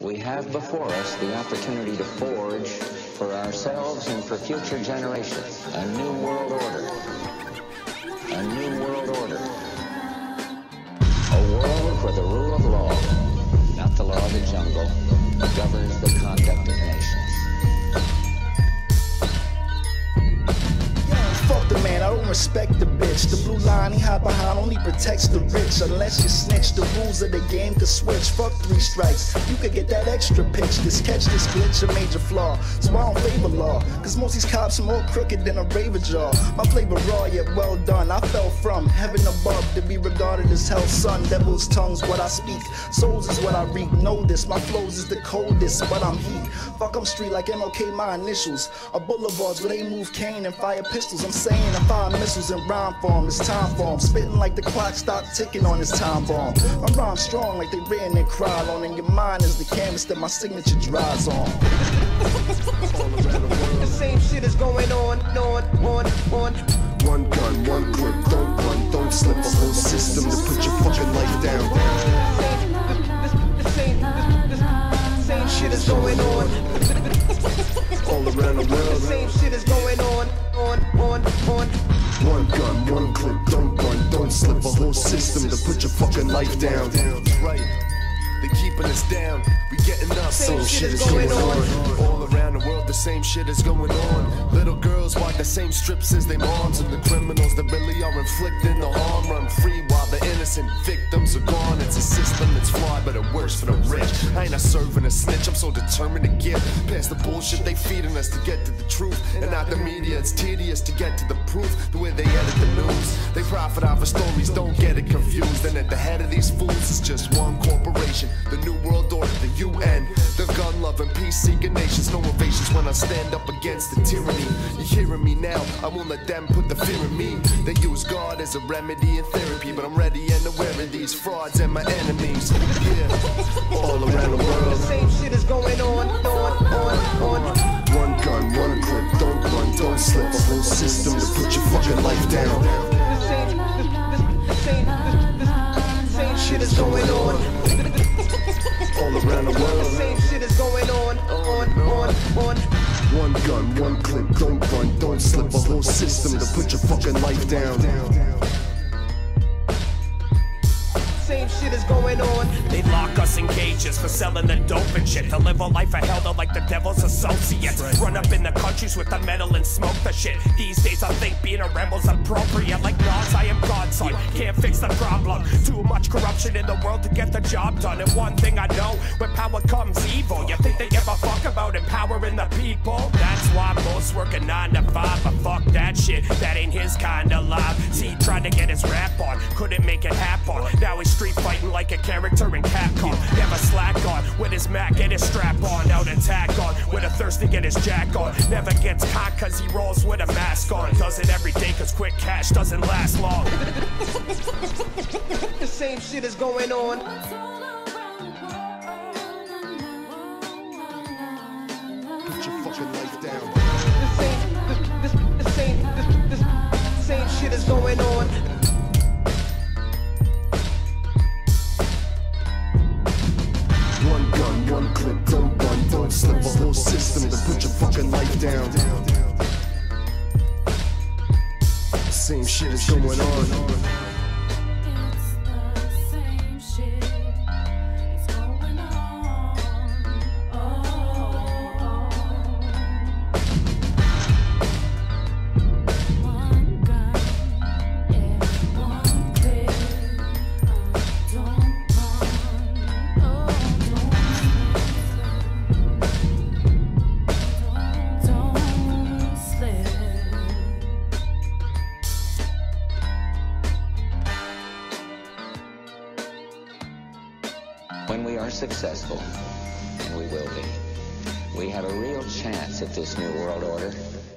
We have before us the opportunity to forge for ourselves and for future generations a new world order. A new world order. A world where the rule of law, not the law of the jungle, governs the conduct of nations. Fuck the man, I don't respect the bitch. The blue line he hide behind only protects the rich. Unless you snitch, the rules of the game could switch. Fuck 3 strikes, you could get that extra pitch. This catch, this glitch, a major flaw. So I don't favor law, cause most these cops are more crooked than a raver jaw. My flavor raw yet well done. I fell from heaven above to be regarded as hell's son. Devil's tongue's what I speak, souls is what I reap. Know this, my flows is the coldest, but I'm heat. Fuck, I'm street like MLK, my initials are boulevards where they move cane and fire pistols. I'm saying I fire missiles in rhyme form, it's time for 'em. Spitting like the clock stopped ticking on this time bomb. My rhyme's strong like they written and cried on, and your mind is the canvas that my signature dries on. The same shit is going on. One gun, one clip, don't run, don't slip. A whole system to put your fucking life down. The same shit is going on. All around the world. The same shit is going on. One gun, one clip, don't run, don't slip. A whole system to put your fucking life down. Right. They keeping us down, we getting up. Same shit is going on. All around the world, the same shit is going on. Little girls walk the same strips as their moms, and the criminals that really are inflicting the harm run free while the innocent victims are gone. It's a system that's flawed, but it works for the rich. I ain't a serving a snitch, I'm so determined to get past the bullshit they feeding us to get to the truth. And not the media, it's tedious to get to the proof. The way they edit the news, they profit off of stories, don't get it confused. And at the head of these fools is just one corporation, the New World Order, the UN, the gun-loving, peace-seeking nations. No ovations when I stand up against the tyranny. You're hearing me now, I won't let them put the fear in me. They use God as a remedy and therapy, but I'm ready and aware of these frauds and my enemies. Yeah, all around the world. The same shit is going on. One gun, one clip, don't run, don't slip. A whole system to put your fucking life down. The same shit is going on. All around the world. The same shit is going on. One gun, one clip, don't run, don't slip. A whole system to put your fucking life down. Same shit is going on. They lock us in cages for selling the dope and shit. To live a life of hell, they're like the devil's associates. Run up in the countries with the metal and smoke the shit. These days I think being a rebel's appropriate. Like Nas, I am God's son, can't fix the problem. Too much corruption in the world to get the job done. And one thing I know, when power comes evil. You think they give a fuck about empowering the people? That's why most work a 9 to 5. But fuck that shit, that ain't his kind of life. See, he tried to get his rap on, couldn't make it happen. Now he's street fighting like a character in Capcom. Never slack on, with his Mac and his strap on. Out attack on, with a thirst to get his jack on. Never gets caught cause he rolls with a mask on. Does it every day cause quick cash doesn't last long. The same shit is going on. Put your fucking life down. The same shit is going on. One gun, one clip, don't run, don't slip. A whole system to put your fucking life down. Same shit is going on. When we are successful, and we will be, we have a real chance at this new world order.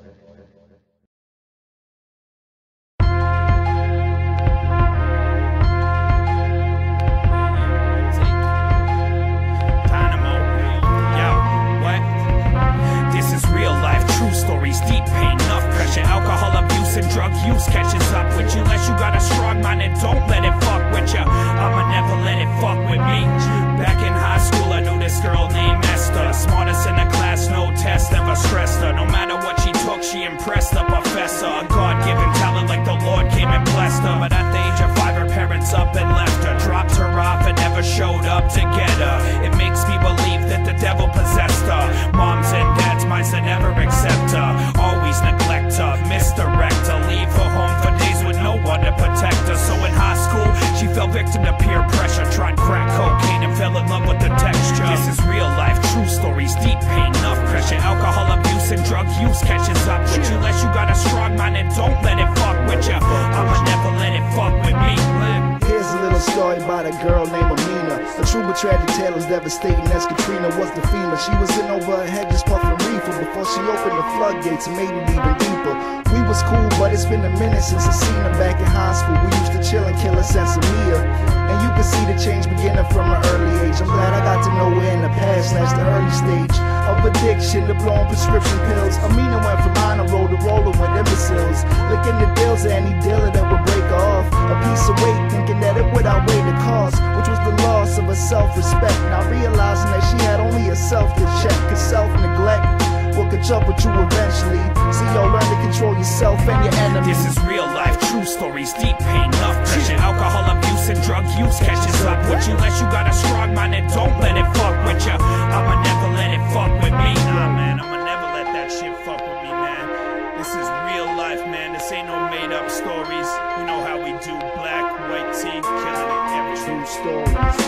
Deep pain, enough pressure, alcohol abuse and drug use catches up with you. Unless you got a strong mind and don't let it fuck with you. I'ma never let it fuck with me. Back in high school I knew this This girl named Esther, smartest in the class, no test ever stressed her. No matter what she took, she impressed the professor. A God-given talent like the Lord came and blessed her. But at the age of 5, her parents up and left her, dropped her off and never showed up to get her. It makes me believe that the devil possessed her. Moms and dads might never accept her, always neglect her, misdirect her, leave her home for days with no one to protect her. So in high school, she fell victim to peer pressure, tried crack cocaine and fell in love with the texture. This is real life, true stories, deep pain, enough pressure. Alcohol abuse and drug use catches up with you, unless you got a strong mind and don't let it fuck with you. I'ma never let it fuck with me. Here's a little story about a girl named Amina. A true but tragic tale as devastating as Katrina was the FEMA. She was in over her head just puffing reefer before she opened the floodgates and made it even deeper. We was cool, but it's been a minute since I seen her back in high school. We used to chill and kill a sense of Mia. And you can see the change beginning from an early age. I'm glad I got to know her in the past, that's the early stage of addiction to blowing prescription pills. Amina went from honor roll to rolling with imbeciles, licking the deals of any dealer that would break her off. A piece of weight, thinking that it would outweigh the cost, which was the loss of her self-respect. Now realizing that she had only herself to check, cause self-neglect will catch up with you eventually. So y'all learn to control yourself and your enemies. This is real life, true stories, deep pain, enough pressure. Alcohol abuse and drug use catches up with you, unless you got a strong mind and don't let it fuck with you. I'ma never let it fuck with me. Nah, man, I'ma never let that shit fuck with me, man. This is real life, man. This ain't no made up stories. You know how we do, black, white tea, killing it every True stories.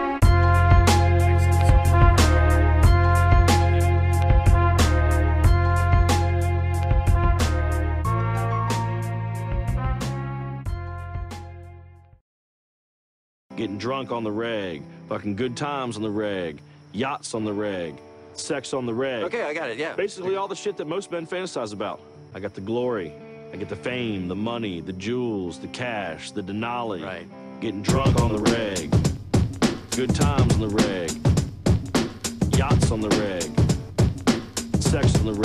Getting drunk on the reg, fucking good times on the reg, yachts on the reg, sex on the reg. Okay, I got it, yeah. Basically all the shit that most men fantasize about. I got the glory, I get the fame, the money, the jewels, the cash, the Denali. Right. Getting drunk on the reg, good times on the reg, yachts on the reg, sex on the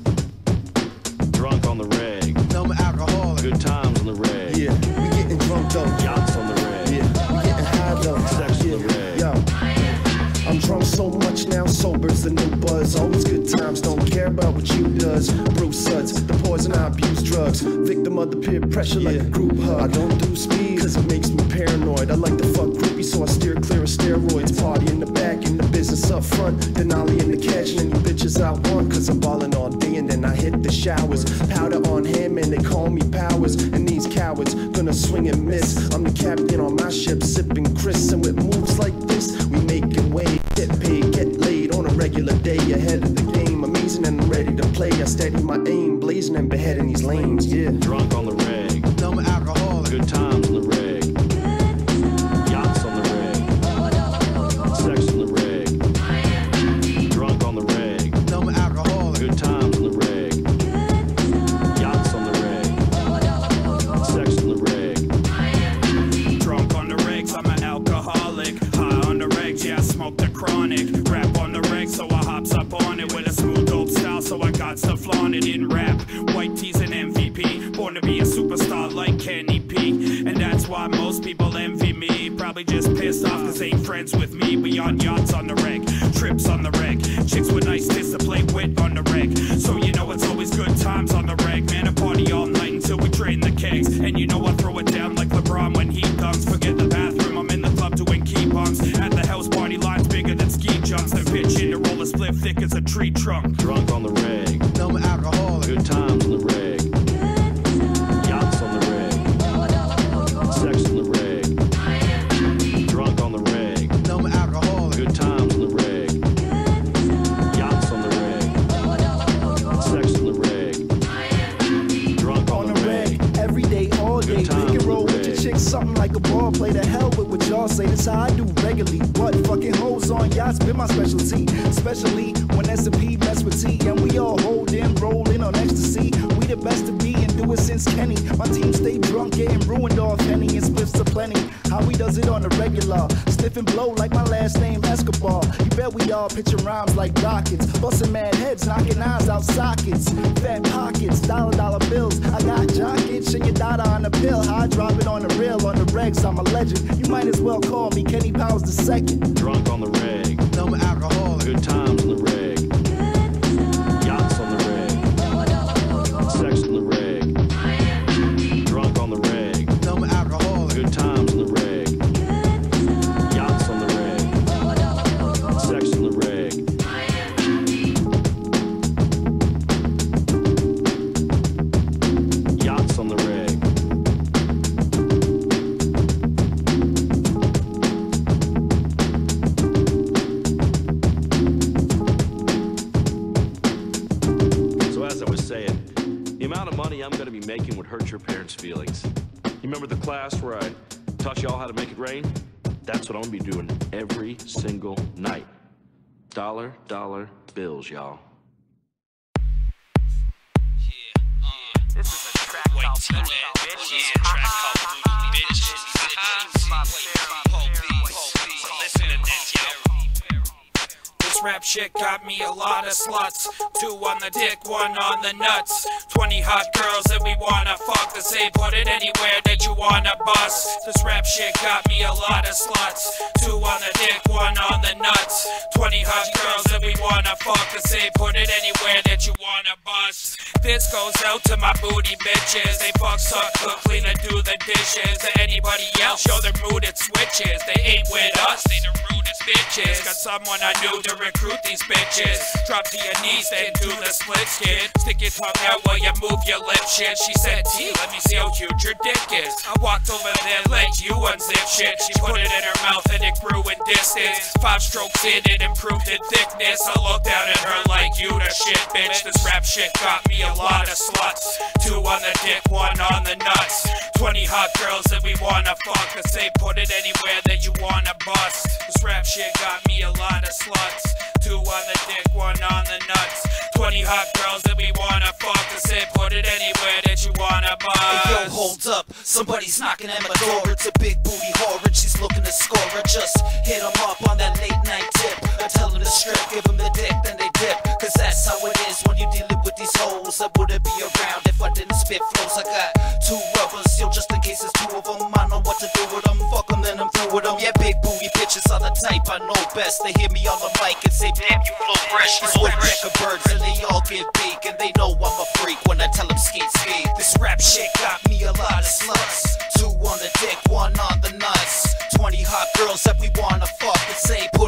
reg, drunk on the reg. No, I'm alcoholic. Good times on the reg. Yeah, we getting drunk though. Yachts on the reg. Yeah, we getting high though. Sex on the reg. Yo, I'm drunk so much now, sober's the new buzz. Always good times, don't care about what you does. Bruce Suds, the poison I abuse drugs. Victim of the peer pressure like a group hug. I don't do speed, cause it makes me paranoid. I like to fuck groupies, so I steer clear of steroids. Party in the back, in the business up front. Denali in the cash, and any bitches I want. Cause I'm ballin' all day and then I hit the showers. Powder on hand, man, they call me Powers. And these cowards gonna swing and miss. I'm the captain on my ship, sipping Chris. And with moves like this, we making way. Get paid, get laid on a regular day. Ahead of the game, amazing and I'm ready to play. I steady my aim, blazing and beheading these lanes, yeah. Drunk on the reg. No, I'm alcoholic. Good times on the reg. Yachts on the reg. Sex on the reg. Drunk on the reg. No, I'm alcoholic. Good times on the reg. Yachts on the reg. Sex on the reg. Drunk on the regs, I'm an alcoholic. High on the regs, yeah, I smoke the chronic. Rap on the regs, so I hops up on it with a smooth dope style, so I got to flaunt it in rap. White tees and MVP, born to be a superstar like Kenny P. And that's why most people envy me. Probably just pissed off cause they ain't friends with me. We on yachts on the reg, trips on the reg, chicks with nice tits to play with on the reg. So you know it's always good times on the reg. Man, I party all night until we drain the kegs. And you know I throw it down like LeBron when he dunks. Forget the bathroom, I'm in the club doing key bumps. At the house party lines bigger than ski jumps. Then pitch in to roll a split thick as a tree trunk. Drunk on the reg. No, I'm alcoholic. Good times on the reg. Yachts on the reg. Sex on the reg. Drunk on the reg. No, I'm alcoholic. Good times on the reg. Yachts on the reg. Sex on the reg. Drunk on the reg. Every day, all day, Good times pick and on roll the with your reg. chick, something like a ball. Play the hell with what y'all say. That's how I do regularly. What fucking hoes on yachts been my specialty, especially when S&P mess with T. And we all hold in, rolling on ecstasy. We the best to be and do it since is Kenny. My team stay drunk, getting ruined off Henny and spliffs aplenty. How he does it on the regular, stiff and blow like my last name Escobar. You bet we all pitching rhymes like rockets, busting mad heads, knocking eyes out sockets. Fat pockets, dollar bills. I got jockets and your daughter on the pill. How I drop it on the real, on the regs, I'm a legend. You might as well call me Kenny Powers II. Drunk on the reg. No more alcohol. Good times on the reg. Yachts on the reg. Sex on the reg. Drunk on the reg. No more alcohol. Good times on the reg. Yachts on the reg. Sex on the reg. Yachts on the reg. The amount of money I'm going to be making would hurt your parents' feelings. You remember the class where I taught y'all how to make it rain? That's what I'm going to be doing every single night. Dollar bills, y'all. This is a track called Booty Bitches. Yeah, track called Booty Bitches. Listen to this, yo. This rap shit got me a lot of sluts. 2 on the dick, 1 on the nuts. 20 hot girls that we wanna fuck. That say put it anywhere that you wanna bust. This rap shit got me a lot of sluts. 2 on the dick, 1 on the nuts. 20 hot girls that we wanna fuck. That say put it anywhere that you wanna bust. This goes out to my booty bitches. They fuck, suck, cook, clean, and do the dishes. To anybody else, show their mood, it switches. They ain't with us, they the rudest bitches. Got someone I knew to recruit these bitches. Drop to your knees, then do the split skid. Stick your tongue out while you move your lip shit. She said, T, let me see how huge your dick is. I walked over there like you unzip shit. She put it in her mouth and it grew in distance. 5 strokes in, it improved in thickness. I looked down at her like you the shit, bitch. This rap shit got me a lot of sluts. 2 on the dick, 1 on the nuts. 20 hot girls that we wanna fuck. That say put it anywhere that you wanna bust. This rap shit got me a lot of sluts. 2 on the dick, 1 on the nuts. 20 hot girls that we wanna fuck. That say put it anywhere that you wanna bust. Hey yo, hold up, somebody's knocking at my door. It's a big booty whore and she's looking to score. I just hit 'em up on that late night tip. I tell 'em to strip, give 'em the dick, then they dip. Cause that's how it is when you dealing with these hoes. I wouldn't be around if I didn't spit flows. I got 2 rubbers, yo, just in case there's 2 of them. I know what to do with them, fuck 'em, then I'm through with them. Yeah, big booty bitches are the type I know best. They hear me on the mic and say, damn, you flow fresh. These woodpecker birds and they all get big. And they know I'm a freak when I tell them skeet skeet. This rap shit got me a lot of sluts. 2 on the dick, 1 on the nuts. 20 hot girls that we wanna fuck and say